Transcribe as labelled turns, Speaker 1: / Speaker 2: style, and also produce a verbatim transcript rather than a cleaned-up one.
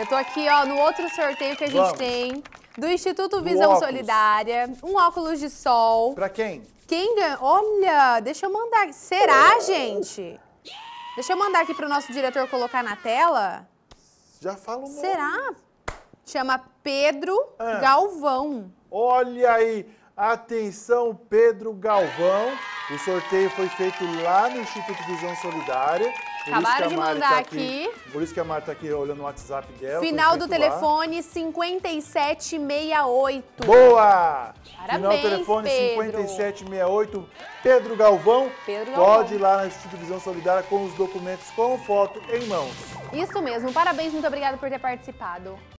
Speaker 1: Eu tô aqui, ó, no outro sorteio que a gente
Speaker 2: Vamos.
Speaker 1: tem, do Instituto
Speaker 2: Do
Speaker 1: Visão
Speaker 2: óculos.
Speaker 1: Solidária, um óculos de sol.
Speaker 2: Pra quem?
Speaker 1: Quem ganha? Olha, deixa eu mandar. Será, gente? Deixa eu mandar aqui pro nosso diretor colocar na tela.
Speaker 2: Já fala o nome.
Speaker 1: Será? Chama Pedro
Speaker 2: Ah.
Speaker 1: Galvão.
Speaker 2: Olha aí, atenção Pedro Galvão. O sorteio foi feito lá no Instituto Visão Solidária. Por
Speaker 1: Acabaram
Speaker 2: isso que
Speaker 1: de
Speaker 2: a Mari
Speaker 1: mandar
Speaker 2: tá
Speaker 1: aqui.
Speaker 2: Por isso que a Mari tá aqui olhando o WhatsApp dela. foi
Speaker 1: Final do
Speaker 2: feito lá.
Speaker 1: telefone cinquenta e sete sessenta e oito.
Speaker 2: Boa! Final
Speaker 1: Parabéns,
Speaker 2: do telefone
Speaker 1: Pedro.
Speaker 2: cinquenta e sete sessenta e oito, Pedro Galvão.
Speaker 1: Pedro Galvão.
Speaker 2: Pode ir lá no Instituto Visão Solidária com os documentos com foto em mãos.
Speaker 1: Isso mesmo. Parabéns, muito obrigada por ter participado.